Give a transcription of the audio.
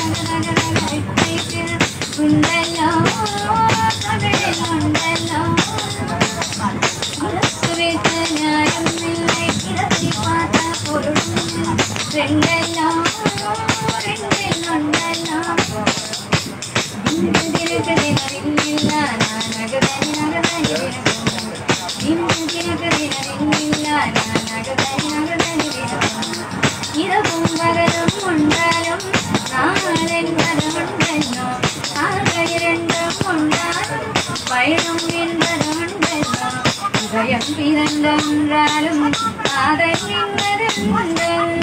ഉണ്ടല്ലോ കടലുണ്ടല്ലോ സുരത്ത് ഞാനൊന്നില്ല കിടത്തി പാത്ത പൊരുളുണ്ടല്ലോ രണ്ടല്ലോ രണ്ടിലുണ്ടല്ലോ ദിനക്ക് ദിനറിഞ്ഞില്ല നാനകതനി നഗതനി ദിനക്ക് ദിനറിഞ്ഞില്ല നാനകതനി നഗതനി ഇരവും പകലും ഉണ്ടാലും നാളൻ വരമുണ്ടല്ലോ ആകെ രണ്ടും ഉണ്ടാലും വയറും വരമുണ്ടല്ലോ ഭയം പിരണ്ടാലും ആദരിക്കുന്നതുണ്ടല്ലോ